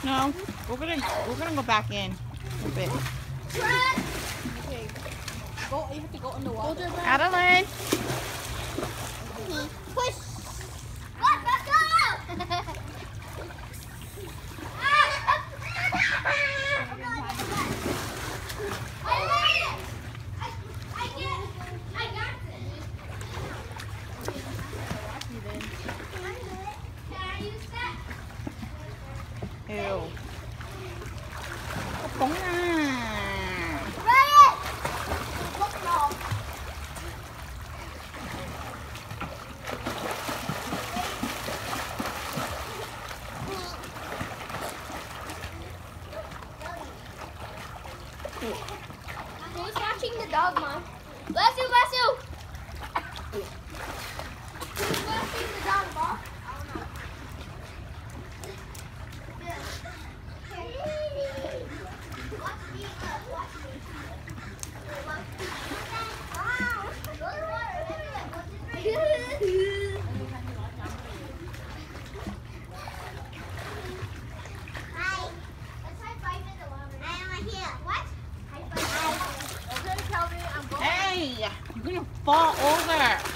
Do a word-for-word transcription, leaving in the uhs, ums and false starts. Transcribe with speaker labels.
Speaker 1: No, we're gonna we're gonna go back in a bit.
Speaker 2: Okay. Go. You have to go in the water.
Speaker 1: Adeline.
Speaker 3: Push. Let back up.
Speaker 1: Ew. Phóng à.
Speaker 3: Who's watching the dog, Mom? Bless you, bless you. Who's watching the dog, Mom?
Speaker 1: Hey, you're gonna fall over.